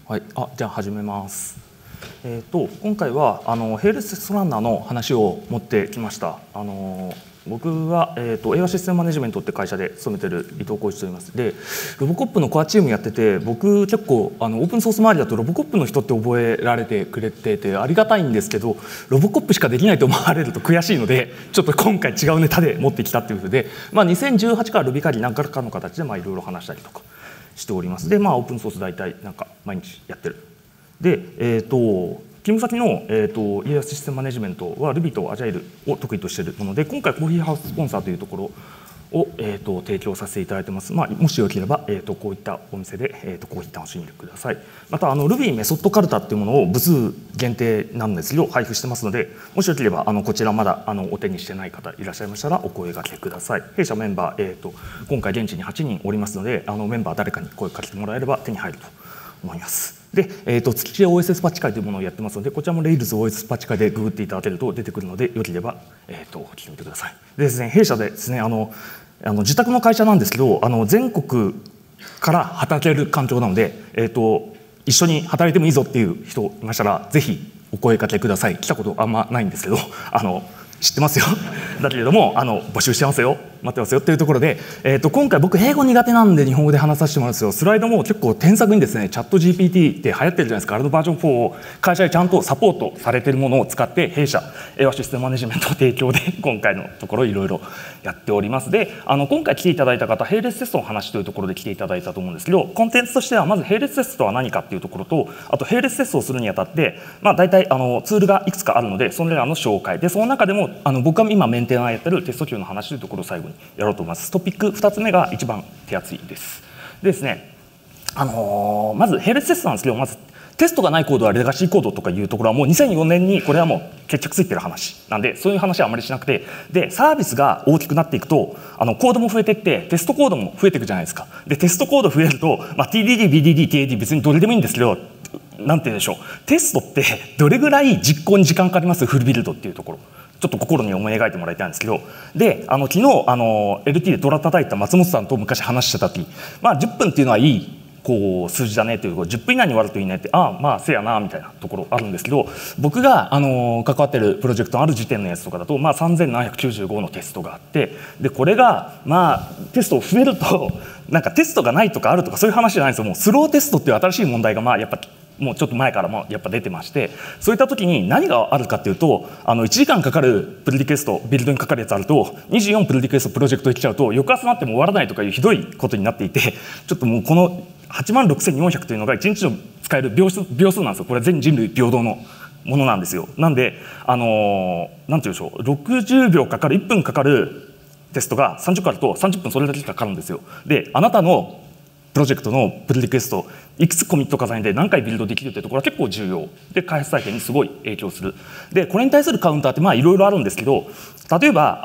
はい、じゃあ始めます。今回は並列テストランナーの話を持ってきました。僕は、英和システムマネジメントって会社で勤めてる伊藤浩一と言います。で、ロボコップのコアチームやってて、僕結構オープンソース周りだとロボコップの人って覚えられてくれててありがたいんですけど、ロボコップしかできないと思われると悔しいので、ちょっと今回違うネタで持ってきたっていうことで、2018から Ruby 何らかの形でいろいろ話したりとかしております。で、オープンソース大体なんか毎日やってる。で、勤務先の、イエアシステムマネジメントは Ruby と Agile を得意としているもので、今回コーヒーハウススポンサーというところを、提供させていただいてます。もしよければ、こういったお店で、コーヒー楽しんでください。またRuby メソッドカルタっていうものを部数限定なんですよ、配布してますので、もしよければこちらまだお手にしてない方いらっしゃいましたらお声掛けください。弊社メンバー、今回現地に8人おりますので、メンバー誰かに声かけてもらえれば手に入ると思います。で、月知恵 OSS パッチ会というものをやってますので、こちらも Rails OSS パッチ会でググっていただけると出てくるので、よければ、聞いてみてください。でですね、弊社でですね、自宅の会社なんですけど、全国から働ける環境なので、一緒に働いてもいいぞっていう人いましたら、ぜひお声かけください。来たことあんまないんですけど、知ってますよだけれども募集してますよ、待ってますよっていうところで、今回僕英語苦手なんで日本語で話させてもらうんですよ。スライドも結構添削にですね、チャット GPT って流行ってるじゃないですか。あれのバージョン4を会社でちゃんとサポートされているものを使って弊社英和システムマネジメント提供で今回のところいろいろやっております。で、今回来ていただいた方、並列テストの話というところで来ていただいたと思うんですけど、コンテンツとしてはまず並列テストとは何かっていうところと、あと並列テストをするにあたって大体ツールがいくつかあるので、それらの紹介で、その中でも僕が今メンテナーやってるテスト級の話というところを最後にやろうと思います。トピック2つ目が一番手厚いです。でですね、まず並列テストなんですけど、まずテストがないコードはレガシーコードとかいうところはもう2004年にこれはもう決着ついてる話なんで、そういう話はあまりしなくて、でサービスが大きくなっていくとコードも増えていってテストコードも増えていくじゃないですか。でテストコード増えると、TDD、BDD、TAD 別にどれでもいいんですけど、なんて言うんでしょう、テストってどれぐらい実行に時間かかります？フルビルドっていうところちょっと心に思い描いてもらいたいんですけど、で昨日LT でドラ叩いた松本さんと昔話してた時、10分っていうのはいい数字だねという、10分以内に終わるといいねって、せやなみたいなところあるんですけど、僕が関わってるプロジェクトのある時点のやつとかだと、3795のテストがあって、でこれがテストを増えるとなんかテストがないとかあるとかそういう話じゃないんですよ。もうスローテストっていう新しい問題がやっぱもうちょっと前からもやっぱ出てまして、そういった時に何があるかっていうと、1時間かかるプルリクエストビルドにかかるやつあると、24プルリクエストプロジェクトできちゃうと翌朝になっても終わらないとかいうひどいことになっていて、ちょっともうこの86,400というのが1日の使える秒数なんですよ。これは全人類平等のものなんですよ。なんでなんて言うんでしょう、60秒かかる1分かかるテストが30個あると30分それだけかかるんですよ。であなたのプロジェクトのプルリクエストいくつコミット重ねて何回ビルドできるというところは結構重要で、開発体験にすごい影響する。でこれに対するカウンターっていろいろあるんですけど、例えば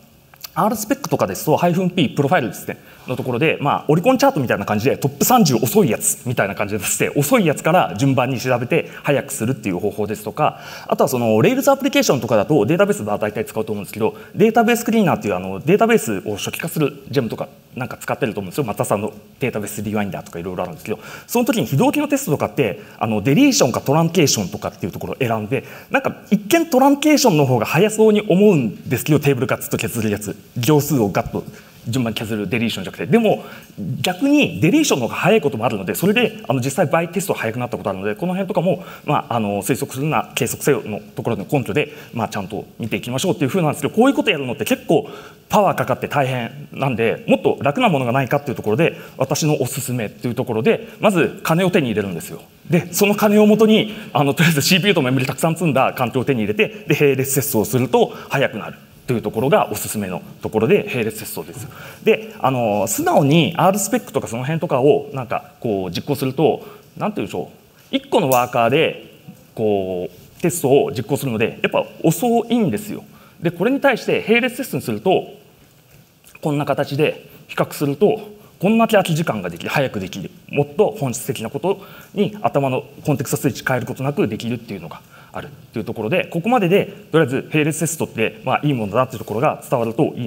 R スペックとかですと -P プロファイルですねのところで、オリコンチャートみたいな感じでトップ30遅いやつみたいな感じで出して、遅いやつから順番に調べて早くするっていう方法ですとか、あとはRails アプリケーションとかだとデータベースは大体使うと思うんですけど、データベースクリーナーっていうデータベースを初期化するジェムとかなんか使ってると思うんですよ。またデータベースリワインダーとかいろいろあるんですけど、その時に非同期のテストとかってデリーションかトランケーションとかっていうところを選んで、なんか一見トランケーションの方が早そうに思うんですけど、テーブルガッツと削るやつ、行数をガッと順番に削るデリーションじゃなくて、でも逆にデリーションの方が早いこともあるので、それで実際バイテストが早くなったことあるので、この辺とかも、推測するな計測せよのところの根拠で、ちゃんと見ていきましょうっていう風なんですけど、こういうことやるのって結構パワーかかって大変なんで、もっと楽なものがないかっていうところで、私のおすすめっていうところでまず金を手に入れるんですよ。でその金をもとにとりあえず CPU とメモリたくさん積んだ環境を手に入れて、で並列テストをすると早くなるというところがおすすめのところで並列テストです。で素直に R スペックとかその辺とかをなんか実行すると、なんていうんでしょう、1個のワーカーでテストを実行するのでやっぱ遅いんですよ。でこれに対して並列テストにすると、こんな形で比較するとこんだけ空き時間ができる、早くできる、もっと本質的なことに頭のコンテクストスイッチ変えることなくできるっていうのがあるというところで、ここまででとりあえず並列テストっていいものだなっていうところが伝わるといいなと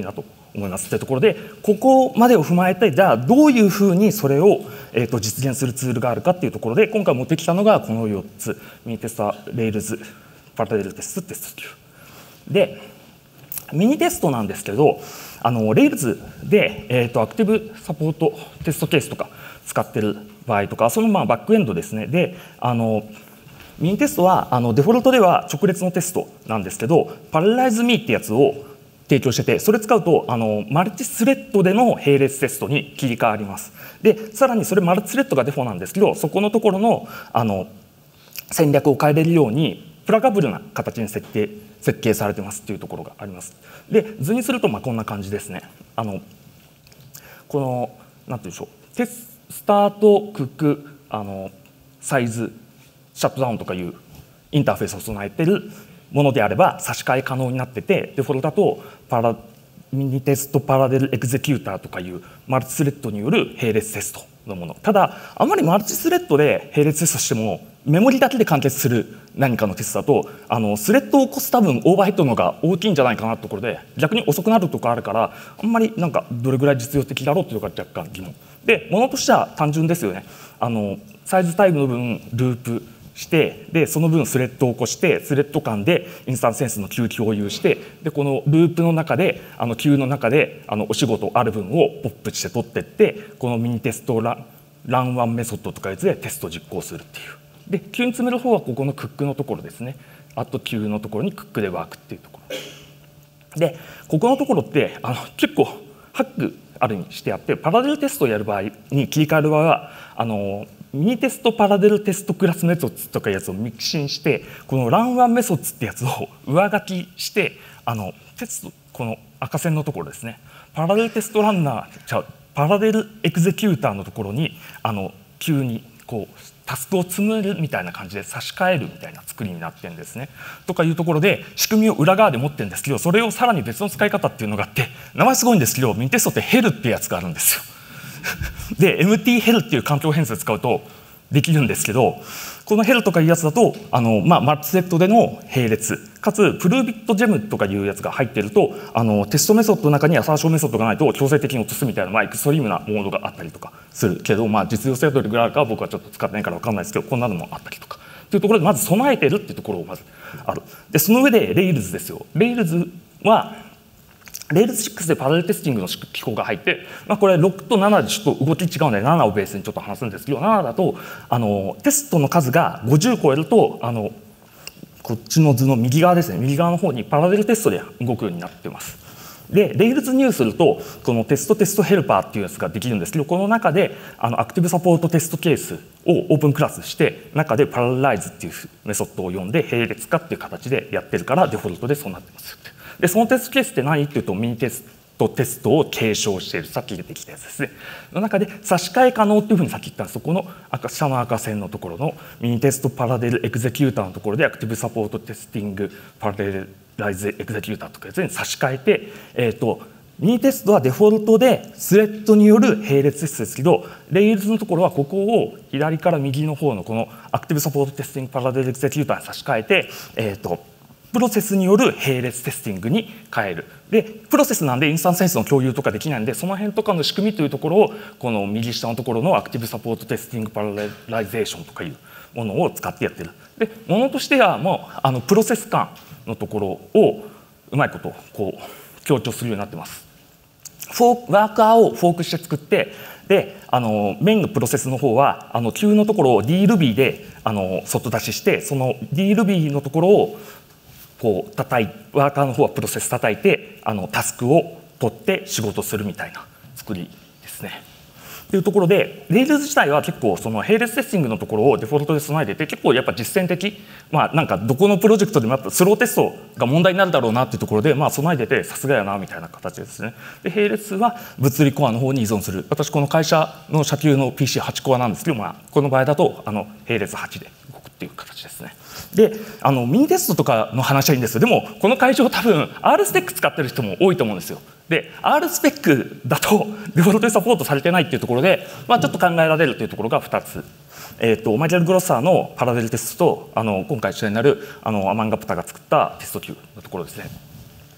思いますというところで、ここまでを踏まえて、じゃあどういうふうにそれを実現するツールがあるかというところで、今回持ってきたのがこの4つ、ミニテスト、レールズ、パラレルテスト、テスト Q で、ミニテストなんですけど、レールズで、アクティブサポートテストケースとか使ってる場合とか、そのバックエンドですね。でミニテストはデフォルトでは直列のテストなんですけど、パラライズミーってやつを提供してて、それ使うとマルチスレッドでの並列テストに切り替わります。でさらにそれマルチスレッドがデフォなんですけど、そこのところの戦略を変えれるようにプラガブルな形に設計されてますっていうところがあります。で図にするとこんな感じですね。このなんていうんでしょう、スタート、クック、サイズ、シャットダウンとかいうインターフェースを備えているものであれば差し替え可能になってて、デフォルトだとミニテストパラレルエグゼキューターとかいうマルチスレッドによる並列テストのもの。ただあまりマルチスレッドで並列テストしてもメモリだけで完結する何かのテストだとスレッドを起こす多分オーバーヘッドの方が大きいんじゃないかなというところで、逆に遅くなるところあるから、あんまりどれぐらい実用的だろうというのが若干疑問で、ものとしては単純ですよね。サイズタイムの分ループして、でその分スレッドを起こして、スレッド間でインスタンスセンスの Q 共有して、でこのループの中でQ の中でお仕事ある分をポップして取っていって、このミニテストランワンメソッドとかやつでテスト実行するっていう。で Q に詰める方はここのクックのところですね。あと Q のところにクックでワークっていうところで、ここのところって結構ハックあるにしてあって、パラレルテストをやる場合に切り替える場合はミニテストパラレルテストクラスメソッドとかいうやつをミキシンして、このランワンメソッドってやつを上書きしてテスト、この赤線のところですね、パラレルテストランナーパラレルエグゼキューターのところに急にこうタスクを積むみたいな感じで差し替えるみたいな作りになってるんですね。とかいうところで仕組みを裏側で持ってるんですけど、それをさらに別の使い方っていうのがあって、名前すごいんですけど、ミニテストってヘルってやつがあるんですよ。で MT ヘルっていう環境変数使うとできるんですけど、このヘルとかいうやつだとマルチセットでの並列かつプルービットジェムとかいうやつが入っているとテストメソッドの中にアサーションメソッドがないと強制的に落とすみたいなエクストリームなモードがあったりとかするけど、実用性はどれぐらいあるかは僕はちょっと使ってないから分かんないですけど、こんなのもあったりとかというところでまず備えてるっていうところをまずある。でその上でレイルズですよ。レイルズはレールズ6でパラレルテスティングの機構が入って、これ6と7でちょっと動き違うので7をベースにちょっと話すんですけど、7だとテストの数が50超えるとこっちの図の右側ですね、右側の方にパラレルテストで動くようになってます。でレイルズ入するとこのテストヘルパーっていうやつができるんですけど、この中でアクティブサポートテストケースをオープンクラスして中でパラレライズっていうメソッドを呼んで並列化っていう形でやってるからデフォルトでそうなってますよ。でそのテストケースって何っていうと、ミニテストを継承している、さっき出てきたやつですねの中で差し替え可能っていうふうにさっき言ったんです。そこの下の赤線のところのミニテストパラレルエグゼキューターのところでアクティブサポートテスティングパラレルライズエグゼキューターとかやつに差し替えて、ミニテストはデフォルトでスレッドによる並列テストですけど、レイルズのところはここを左から右の方のこのアクティブサポートテスティングパラレルエグゼキューターに差し替えて、プロセスによる並列テスティングに変える。でプロセスなんでインスタンスセンスの共有とかできないんで、その辺とかの仕組みというところをこの右下のところのアクティブサポートテスティングパラレライゼーションとかいうものを使ってやってる。でものとしてはもうプロセス間のところをうまいことこう強調するようになってます。ワーカーをフォークして作って、でメインのプロセスの方はQ のところを DRuby で外出しして、その DRuby のところをこうワーカーの方はプロセス叩いてタスクを取って仕事するみたいな作りですね。というところで Rails 自体は結構その並列テスティングのところをデフォルトで備えてて、結構やっぱ実践的、なんかどこのプロジェクトでもやっぱスローテストが問題になるだろうなっていうところで備えててさすがやなみたいな形ですね。で並列は物理コアの方に依存する。私この会社の社級の PC8 コアなんですけど、この場合だと並列8で動くっていう形ですね。でミニテストとかの話はいいんですよ。でもこの会場多分 R スペック使ってる人も多いと思うんですよ。で R スペックだとデフォルトでサポートされてないっていうところで、ちょっと考えられるというところが2つ。マイケル・グロッサーのパラレルテストと今回主演になるアマンガプタが作ったテスト Q のところですね。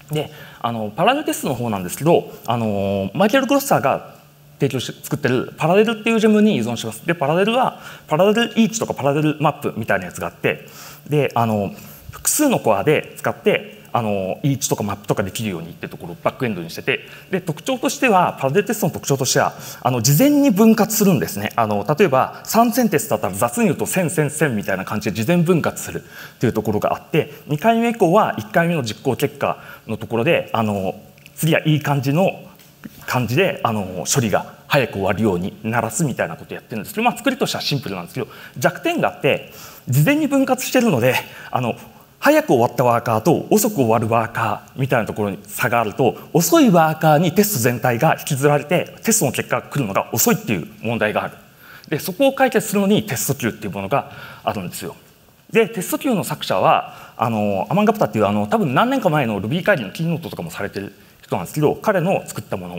でパラレルテストの方なんですけど、マイケル・グロッサーが提供して作ってるパラレルっていうジェムに依存します。でパラレルはパラレルイーチとかパラレルマップみたいなやつがあって、で複数のコアで使ってイーチとかマップとかできるようにってところをバックエンドにしてて、で特徴としてはパラレルテストの特徴としては事前に分割するんですね。例えば3000テストだったら雑に言うと1000、1000、1000みたいな感じで事前分割するっていうところがあって、2回目以降は1回目の実行結果のところで次はいい感じで処理が早く終わるように鳴らすみたいなことをやってるんですけど、作りとしてはシンプルなんですけど、弱点があって事前に分割してるので早く終わったワーカーと遅く終わるワーカーみたいなところに差があると、遅いワーカーにテスト全体が引きずられてテストの結果が来るのが遅いっていう問題がある。でそこを解決するのにテスト Q っていうものがあるんですよ。でテスト Q の作者はアマンガプタっていう多分何年か前の Ruby 会議のキーノートとかもされてる人なんですけど、彼の作ったもの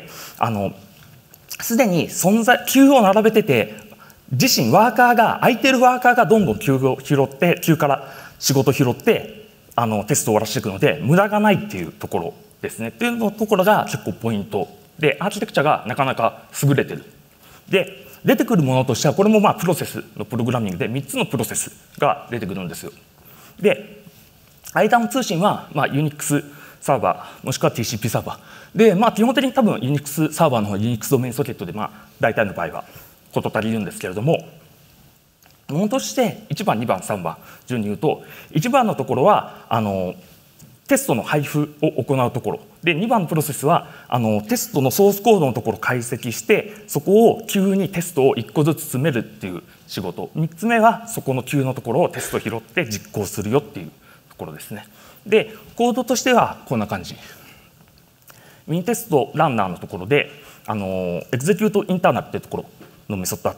ですでにQ を並べてて、自身空いてるワーカーがどんどん Q を拾って Q から仕事を拾ってテストを終わらせていくので無駄がないっていうところですね。っていうのところが結構ポイントで、アーキテクチャがなかなか優れてる。で出てくるものとしてはこれもプロセスのプログラミングで3つのプロセスが出てくるんですよ。で間の通信はUnix サーバーもしくは TCP サーバーで、基本的に多分 Unix サーバーの方は Unix ドメインソケットで大体の場合は事足りるんですけれども、ものとして1番2番3番順に言うと、1番のところはテストの配布を行うところで、2番のプロセスはテストのソースコードのところを解析してそこを Q にテストを1個ずつ詰めるっていう仕事、3つ目はそこの Q のところをテスト拾って実行するよっていうところですね。でコードとしてはこんな感じ。ミンテストランナーのところでエグゼキュートインターナルっていうところのメソッドあって、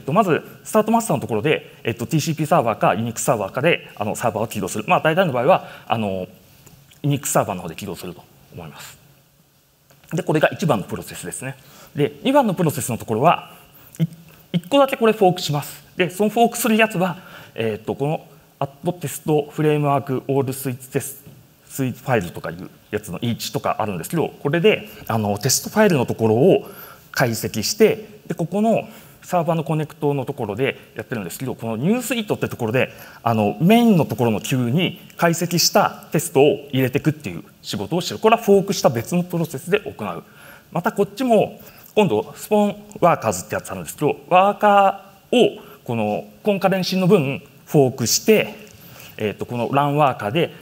まずスタートマスターのところで、TCP サーバーか Unix サーバーかでサーバーを起動する。大体の場合はUnix サーバーの方で起動すると思います。でこれが1番のプロセスですね。で2番のプロセスのところは1個だけこれフォークします。でそのフォークするやつは、このアットテストフレームワークオールスイーツテストスイーツファイルとかいうやつの1とかあるんですけど、これでテストファイルのところを解析して、でここのサーバーのコネクトのところでやってるんですけど、このニュースイートってところでメインのところの Q に解析したテストを入れていくっていう仕事をしてる。これはフォークした別のプロセスで行う。またこっちも今度スポンワーカーズってやつあるんですけど、ワーカーをこのコンカレンシーの分フォークして、このランワーカーで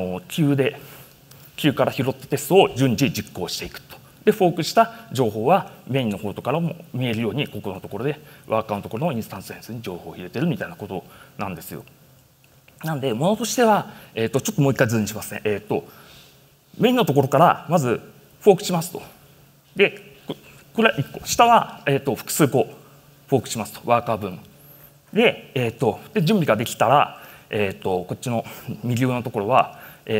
Q から拾ったテストを順次実行していくと。でフォークした情報はメインの方からも見えるようにここのところでワーカーのところのインスタンス変数に情報を入れてるみたいなことなんですよ。なんでものとしては、ちょっともう一回図にしますね。メインのところからまずフォークしますと。でこれは1個、下は、複数個フォークしますと、ワーカー分で、で準備ができたら、こっちの右上のところは、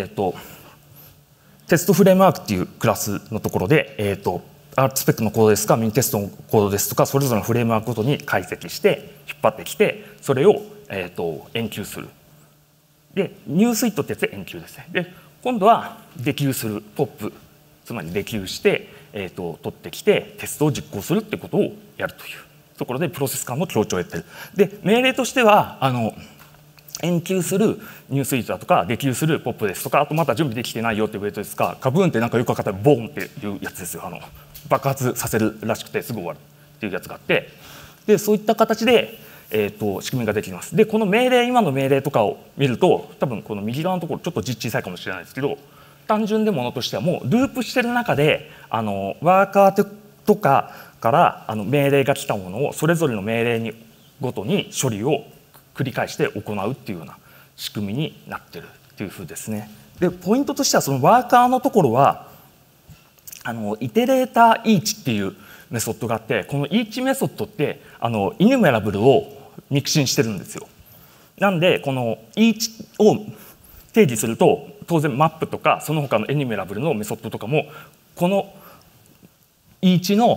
テストフレームワークっていうクラスのところで、アートスペックのコードですとかミンテストのコードですとかそれぞれのフレームワークごとに解析して引っ張ってきてそれを、エンキューする。でニュースイートってやつでエンキューですね。で今度はデキューするポップ、つまりデキューして、取ってきてテストを実行するってことをやるというところでプロセス間の強調をやってる。で命令としてはエンキューするニュースイートだとかデキューするポップですとか、あとまだ準備できてないよっていうウェイトですか、カブーンってなんかよく分かったらボーンっていうやつですよ。爆発させるらしくてすぐ終わるっていうやつがあって、でそういった形で、仕組みができます。でこの命令、今の命令とかを見ると多分この右側のところちょっと字小さいかもしれないですけど、単純でものとしてはもうループしてる中でワーカーとかから命令が来たものをそれぞれの命令にごとに処理を繰り返して行うっていうような仕組みになってるっていうふうですね。でポイントとしてはそのワーカーのところはイテレーターイーチっていうメソッドがあって、このイーチメソッドってイニュメラブルを肉親してるんですよ。なんでこのイーチを定義すると当然マップとかその他のエニュメラブルのメソッドとかもこのイーチの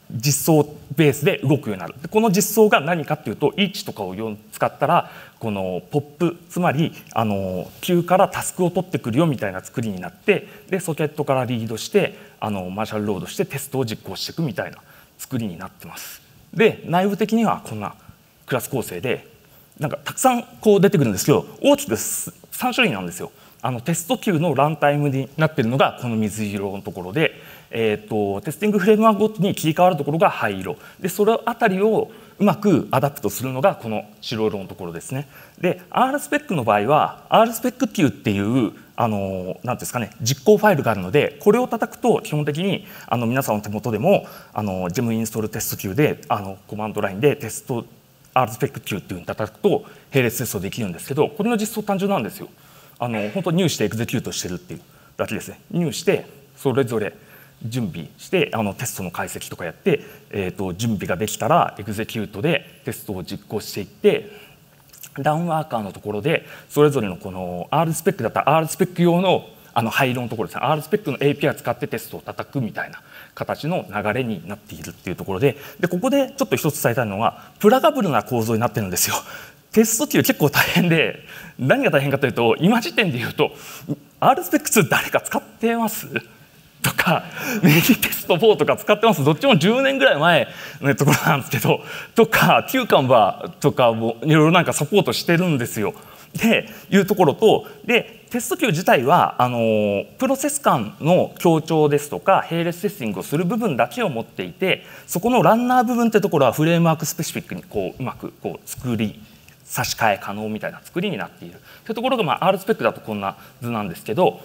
実装ベースで動くようになる。でこの実装が何かっていうと、each とかを使ったらこのポップ、つまりQ からタスクを取ってくるよみたいな作りになって、でソケットからリードしてマーシャルロードしてテストを実行していくみたいな作りになってます。で内部的にはこんなクラス構成でなんかたくさんこう出てくるんですけど、大きく3種類なんですよ。テスト Q のランタイムになっているのがこの水色のところで、テスティングフレームワークごとに切り替わるところが灰色で、それあたりをうまくアダプトするのがこの白色のところですね。で RSpec の場合は RSpec-Q っていうなんですかね、実行ファイルがあるので、これを叩くと基本的に皆さんの手元でもgem インストールテスト Q でコマンドラインでテスト RSpec-Q っていうふうに叩くと並列テストできるんですけど、これの実装単純なんですよ。本当に入してエグゼキュートしてるっていうだけですね。入してそれぞれ準備してテストの解析とかやって、準備ができたらエグゼキュートでテストを実行していって、ダウンワーカーのところでそれぞれのこの RSpec だったら RSpec 用の灰色のところですね、RSpec の API を使ってテストを叩くみたいな形の流れになっているっていうところで、ここでちょっと一つ伝えたいのはプラガブルな構造になってるんですよ。テスト Q 結構大変で、何が大変かというと、今時点で言うと RSpec2 誰か使ってますとか、メディテスト4とか使ってます、どっちも10年ぐらい前のところなんですけど、とか Q カンバーとかもいろいろなんかサポートしてるんですよ。でいうところと、でテスト Q 自体はプロセス間の強調ですとか並列テスティングをする部分だけを持っていて、そこのランナー部分ってところはフレームワークスペシフィックにうまく作り差し替え可能みたいな作りになっているというところが、RSpec だとこんな図なんですけど、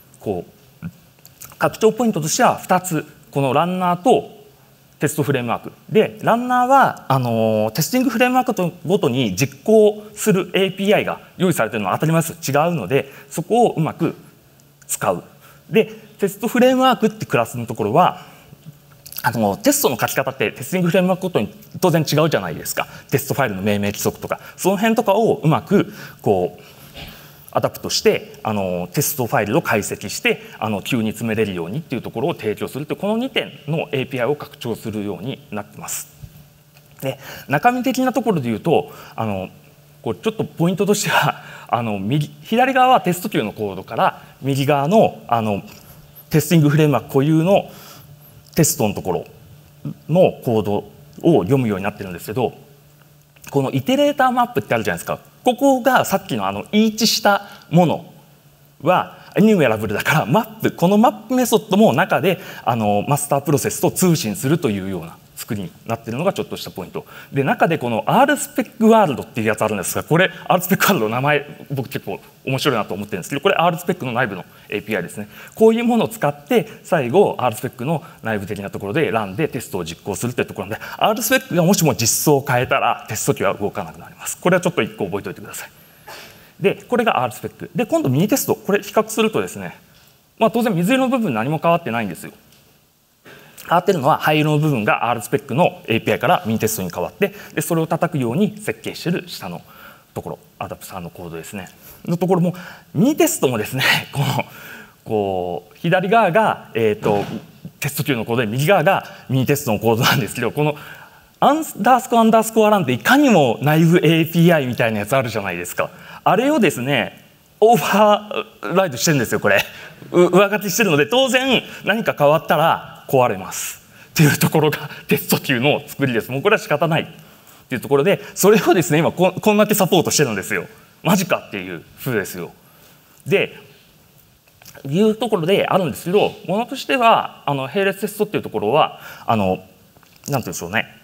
拡張ポイントとしては2つ、このランナーとテストフレームワークで、ランナーはテスティングフレームワークごとに実行する API が用意されているのは当たり前です、違うのでそこをうまく使う。でテストフレームワークってクラスのところはテストの書き方ってテスティングフレームワークごとに当然違うじゃないですか。テストファイルの命名規則とかその辺とかをうまくアダプトしてテストファイルを解析してQに詰めれるようにっていうところを提供するという、この2点の API を拡張するようになってます。で中身的なところでいうとちょっとポイントとしては左側はテスト Q のコードから右側のテスティングフレームワーク固有のテストのところのコードを読むようになってるんですけど、このイテレーターマップってあるじゃないですか。ここがさっきのイーチしたものはエニューエラブルだからマップ、このマップメソッドも中でマスタープロセスと通信するというような作りになっているのがちょっとしたポイントで、中でこの RSpec ワールドっていうやつあるんですが、これ RSpec ワールドの名前僕結構面白いなと思ってるんですけど、これ RSpec の内部の API ですね。こういうものを使って最後 RSpec の内部的なところでランでテストを実行するというところなので、 RSpec がもしも実装を変えたらテスト機は動かなくなります。これはちょっと1個覚えておいてください。でこれが RSpec で、今度ミニテスト、これ比較するとですね、当然水色の部分何も変わってないんですよ。変わってるのは灰色の部分が RSpec の API からミニテストに変わって、でそれを叩くように設計している下のところ、アダプターのコードですねのところも、ミニテストもですね左側が、テスト Q のコードで右側がミニテストのコードなんですけど、このアンダースコアンダースコアランっていかにも内部 API みたいなやつあるじゃないですか。あれをですねオーバーライドしてるんですよ。これ上書きしてるので、当然何か変わったら壊れますっていうところがテスト Q の作りです。もうこれは仕方ないっていうところで、それをですね今こんだけサポートしてるんですよ。マジかっていう風ですよ。でいうところであるんですけど、ものとしては並列テストっていうところはなんて言うんでしょうね、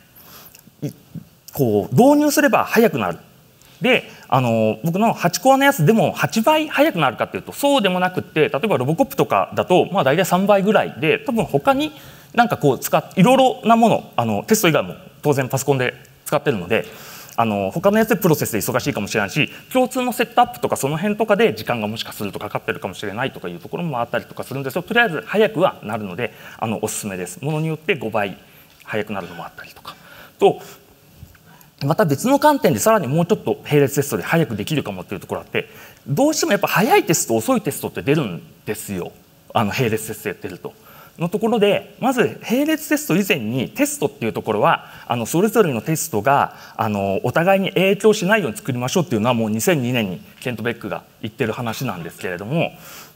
導入すれば速くなる。で僕の8コアのやつでも8倍速くなるかっていうとそうでもなくって、例えばロボコップとかだと大体3倍ぐらいで、多分他になんかいろいろなものテスト以外も当然パソコンで使ってるので他のやつでプロセスで忙しいかもしれないし、共通のセットアップとかその辺とかで時間がもしかするとかかってるかもしれないとかいうところもあったりとかするんですけど、とりあえず速くはなるのでおすすめです。ものによって5倍速くなるのもあったりとかと、また別の観点でさらにもうちょっと並列テストで早くできるかもっていうところあって、どうしてもやっぱ早いテスト遅いテストって出るんですよ、並列テストやってると。 のところで、まず並列テスト以前にテストっていうところはそれぞれのテストがお互いに影響しないように作りましょうっていうのはもう2002年にケント・ベックが言ってる話なんですけれども、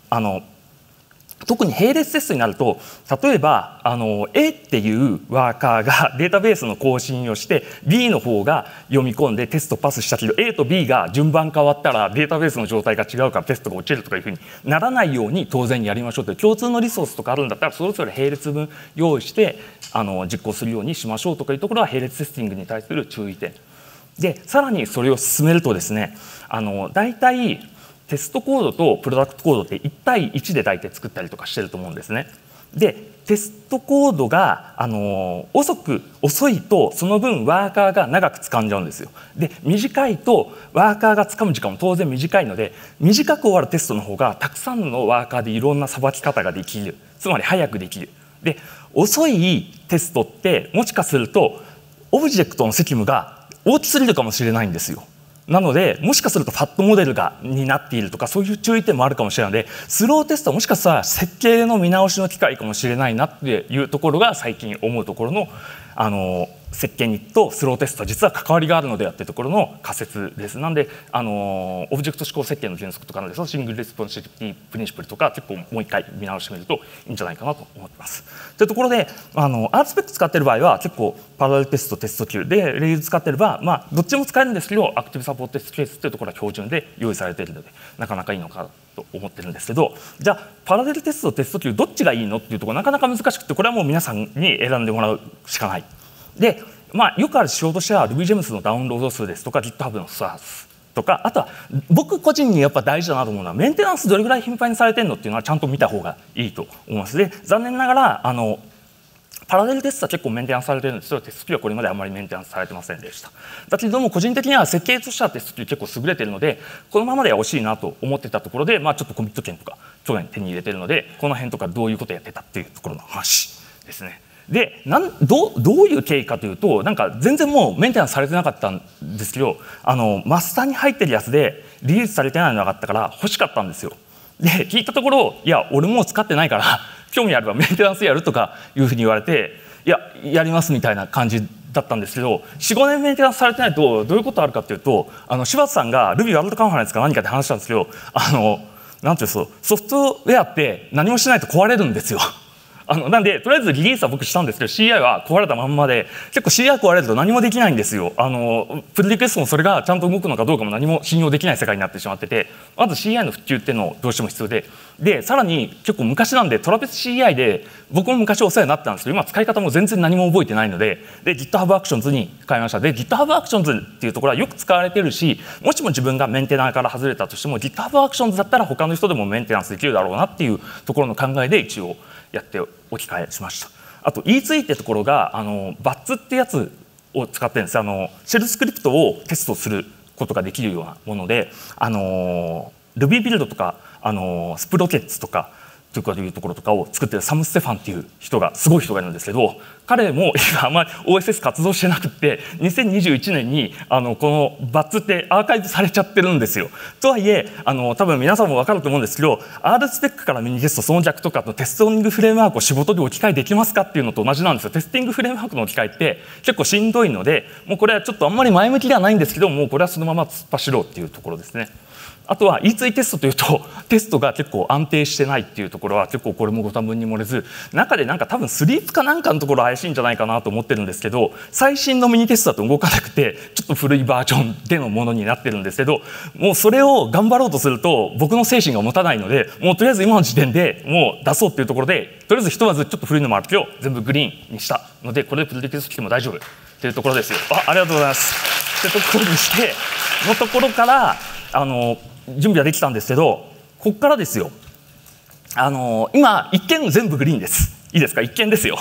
特に並列テストになると、例えばA っていうワーカーがデータベースの更新をして B の方が読み込んでテストパスしたけど A と B が順番変わったらデータベースの状態が違うからテストが落ちるとかいうふうにならないように当然やりましょうという、共通のリソースとかあるんだったらそれぞれ並列分用意して実行するようにしましょうとかいうところは並列テスティングに対する注意点で、さらにそれを進めるとですね、大体テストコードとプロダクトコードって1対1で大体作ったりとかしてると思うんですね。でテストコードが遅いとその分ワーカーが長く掴んじゃうんですよ。で短いとワーカーが掴む時間も当然短いので、短く終わるテストの方がたくさんのワーカーでいろんなさばき方ができる、つまり早くできる。で遅いテストってもしかするとオブジェクトの責務が大きすぎるかもしれないんですよ。なのでもしかするとファットモデルになっているとかそういう注意点もあるかもしれないので、スローテストはもしかしたら設計の見直しの機会かもしれないなっていうところが最近思うところの設計とスローテストは実は関わりがあるのではというところの仮説です。なのでオブジェクト指向設計の原則とかなんですが、シングルレスポンシビリティプリンシプルとか結構もう一回見直してみるといいんじゃないかなと思ってます。というところでRSpec 使っている場合は結構パラレルテスト、テスト級でレイズ使っていれば、どっちも使えるんですけどアクティブサポートテストケースというところは標準で用意されているのでなかなかいいのかと思ってるんですけど、じゃあパラレルテスト、テスト級どっちがいいのっていうところなかなか難しくて、これはもう皆さんに選んでもらうしかない。でよくある仕様としては RubyGems のダウンロード数ですとか GitHub のソースとか、あとは僕個人にやっぱ大事だなと思うのはメンテナンスどれぐらい頻繁にされてるのっていうのはちゃんと見た方がいいと思います。で残念ながらパラレルテストは結構メンテナンスされてるんですけど、テスト級はこれまであまりメンテナンスされてませんでした。だけども個人的には設計としてはテスト級結構優れているのでこのままでは惜しいなと思ってたところで、ちょっとコミット権とか去年手に入れてるのでこの辺とかどういうことをやってたっていうところの話ですね。でどういう経緯かというと、なんか全然もうメンテナンスされてなかったんですけどマスターに入ってるやつでリリースされてないのがあったから欲しかったんですよ。で聞いたところ、いや俺もう使ってないから興味あればメンテナンスやるとかいうふうに言われて、いややりますみたいな感じだったんですけど、 4,5 年メンテナンスされてないとどういうことあるかというと、柴田さんが Ruby ワールドカンファレンスか何かで話したんですけどなんていうソフトウェアって何もしないと壊れるんですよ。なんでとりあえずリリースは僕したんですけど CI は壊れたまんまで、結構 CI 壊れると何もできないんですよ。プルリクエストもそれがちゃんと動くのかどうかも何も信用できない世界になってしまってて、まず CI の復旧っていうのをどうしても必要でさらに結構昔なんでトラペス CI で僕も昔お世話になってたんですけど今使い方も全然何も覚えてないので GitHub Actions に変えました。で GitHub Actions っていうところはよく使われてるし、もしも自分がメンテナーから外れたとしても GitHub Actions だったら他の人でもメンテナンスできるだろうなっていうところの考えで一応やって置き換えしました。あと E2 ってところがバッツってやつを使ってるんです。シェルスクリプトをテストすることができるようなものでRuby ビルドとかスプロケッツとかというところとかを作ってるサム・ステファンっていう人がすごい人がいるんですけど、彼も今あんまり OSS 活動してなくって2021年にこのバッツってアーカイブされちゃってるんですよ。とはいえ多分皆さんも分かると思うんですけど RSpec からミニテストその逆とかとテストニングフレームワークを仕事で置き換えできますかっていうのと同じなんですよ。テスティングフレームワークの置き換えって結構しんどいのでもうこれはちょっとあんまり前向きではないんですけどもうこれはそのまま突っ走ろうっていうところですね。あとは E2 テストというとテストが結構安定してないっていうところは結構これもご多分に漏れず中でなんか多分スリープかなんかのところ怪しいんじゃないかなと思ってるんですけど、最新のミニテストだと動かなくてちょっと古いバージョンでのものになってるんですけど、もうそれを頑張ろうとすると僕の精神が持たないのでもうとりあえず今の時点でもう出そうっていうところでとりあえずひとまずちょっと古いのもあるけど全部グリーンにしたのでこれでプロデュースしても大丈夫っていうところですよ。ありがとうございますってところにしてのところから準備はできたんですけど、ここからですよ。今一見全部グリーンです。いいですか、一見ですよ。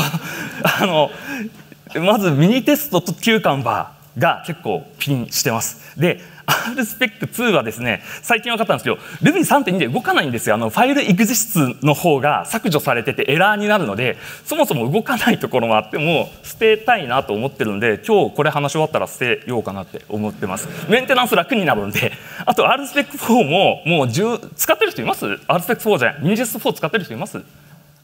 まずミニテストとキューカンバーが結構ピンしてます。でRSpec2 はですね最近分かったんですけど Ruby3.2 で動かないんですよ。ファイルエグジストの方が削除されててエラーになるのでそもそも動かないところもあっても捨てたいなと思ってるんで今日これ話し終わったら捨てようかなって思ってます。メンテナンス楽になるんで。あと RSpec4 ももう使ってる人います？ RSpec4 じゃないミニジェスト4使ってる人います？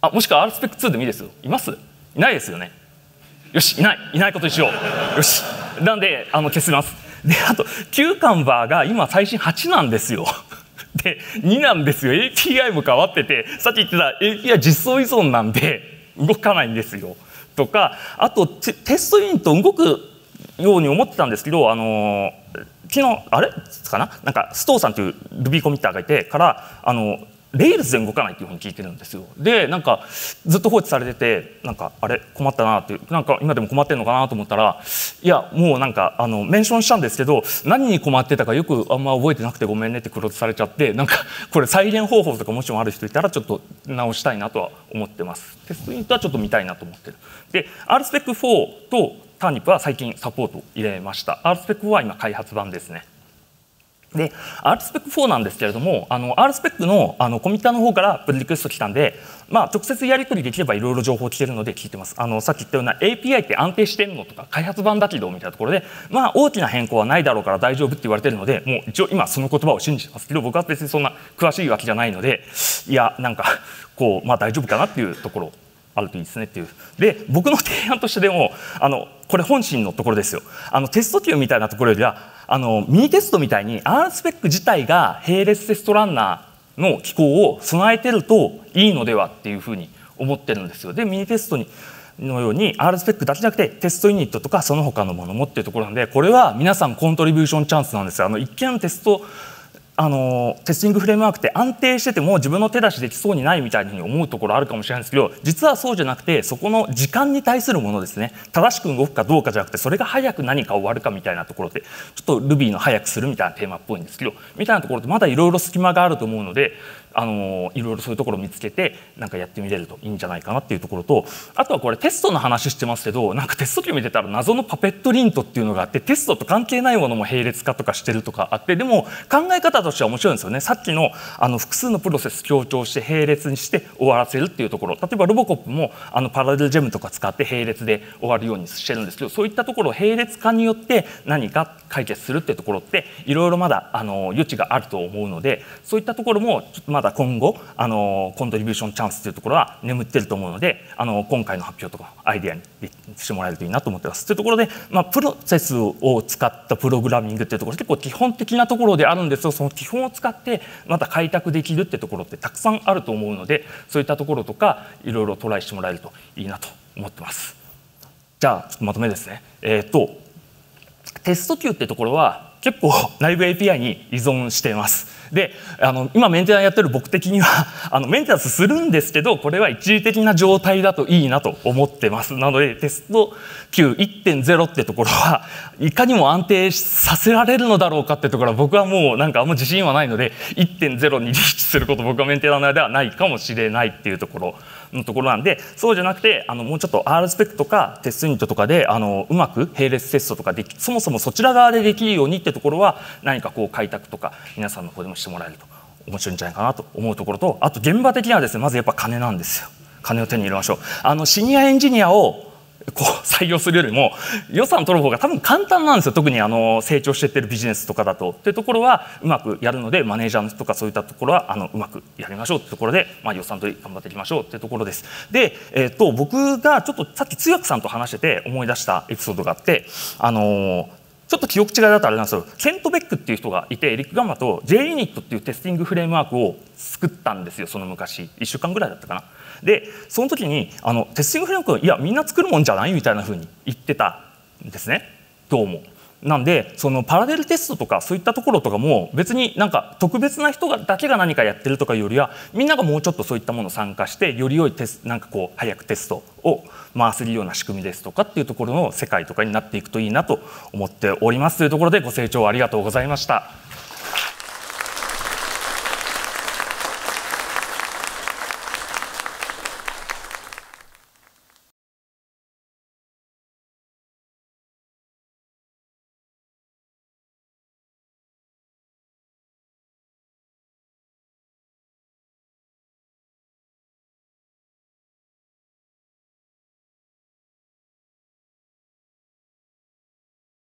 もしくは RSpec2 でもいいですよ。います？いないですよね。よし、いないことにしよう。よし、なんで消します。であとキューカンバーが今最新8なんですよ。で2なんですよ。 API も変わってて、さっき言ってた API 実装依存なんで動かないんですよとか、あとテストユニット動くように思ってたんですけど、昨日あれかな、なんかストーさんという Ruby コミッターがいてからレイルズで動かないっていうふうに聞いてるんですよ。でなんかずっと放置されてて、なんかあれ困ったなっていう、なんか今でも困ってるのかなと思ったら、いやもうなんかメンションしたんですけど、何に困ってたかよくあんま覚えてなくてごめんねってクローズされちゃって、なんかこれ再現方法とかもしもある人いたらちょっと直したいなとは思ってます。テストユニットはちょっと見たいなと思ってる。で RSpec4 とターニップは最近サポートを入れました。 RSpec4 は今開発版ですね。で RSpec4 なんですけれども、RSpec のコミッターの方からプルリクエスト来たんで、直接やり取りできればいろいろ情報聞けるので聞いてます。さっき言ったような API って安定してるのとか開発版だけどみたいなところで、大きな変更はないだろうから大丈夫って言われてるので、もう一応今その言葉を信じてますけど、僕は別にそんな詳しいわけじゃないので、いやなんかこう大丈夫かなっていうところあるといいですねっていう。で僕の提案としてでもこれ本心のところですよ。テスト級みたいなところよりはミニテストみたいに RSpec 自体が並列テストランナーの機構を備えてるといいのではっていうふうに思ってるんですよ。でミニテストのように RSpec だけじゃなくてテストユニットとかその他のものもっていうところなんで、これは皆さんコントリビューションチャンスなんですよ。一見テスティングフレームワークって安定してても自分の手出しできそうにないみたいに思うところあるかもしれないんですけど、実はそうじゃなくて、そこの時間に対するものですね。正しく動くかどうかじゃなくて、それが早く何か終わるかみたいなところで、ちょっと Ruby の早くするみたいなテーマっぽいんですけど、みたいなところでまだいろいろ隙間があると思うので、いろいろそういうところを見つけてなんかやってみれるといいんじゃないかなっていうところと、あとはこれテストの話してますけど、なんかテスト機見てたら謎のパペットリントっていうのがあって、テストと関係ないものも並列化とかしてるとかあって、でも考え方としては面白いんですよね。さっきの複数のプロセス強調して並列にして終わらせるっていうところ、例えばロボコップもパラレルジェムとか使って並列で終わるようにしてるんですけど、そういったところを並列化によって何か解決するっていうところっていろいろまだ余地があると思うので、そういったところもちょっとまだ今後コントリビューションチャンスというところは眠ってると思うので、今回の発表とかアイデアにしてもらえるといいなと思ってます。というところで、プロセスを使ったプログラミングというところ結構基本的なところであるんですが、その基本を使ってまた開拓できるってところってたくさんあると思うので、そういったところとかいろいろトライしてもらえるといいなと思ってます。じゃあちょっとまとめですね。テスト級ってところは結構内部 API に依存しています。で今メンテナンスやってる僕的にはメンテナンスするんですけど、これは一時的な状態だといいなと思ってます。なのでテスト級 1.0 ってところはいかにも安定させられるのだろうかってところは僕はもうなんかあんま自信はないので、 1.0 にリーチすること僕はメンテナンスではないかもしれないっていうところなんで、そうじゃなくてもうちょっと RSpec とかテストユニットとかでうまく並列テストとかでそもそもそちら側でできるようにってところは何かこう開拓とか皆さんの方でもしてもらえると面白いんじゃないかなと思うところと、あと現場的にはですね、まずやっぱ金なんですよ。金を手に入れましょう。シニアエンジニアをこう採用するよりも予算取る方が多分簡単なんですよ。特に成長していってるビジネスとかだとっていうところはうまくやるので、マネージャーの人とかそういったところはうまくやりましょうってところで、予算取り頑張っていきましょうっていうところです。で、僕がちょっとさっき通訳さんと話してて思い出したエピソードがあって、ちょっと記憶違いだとあれなんですけど、ケント・ベックっていう人がいて、エリック・ガンマと JUnit っていうテスティングフレームワークを作ったんですよ。その昔1週間ぐらいだったかな。でその時にテスティングフレームワークいやみんな作るもんじゃないみたいな風に言ってたんですね、どうも。なんでそのパラレルテストとかそういったところとかも別になんか特別な人だけが何かやってるとかいうよりは、みんながもうちょっとそういったものを参加してより良いなんかこう早くテストを回せるような仕組みですとかっていうところの世界とかになっていくといいなと思っておりますというところで、ご清聴ありがとうございました。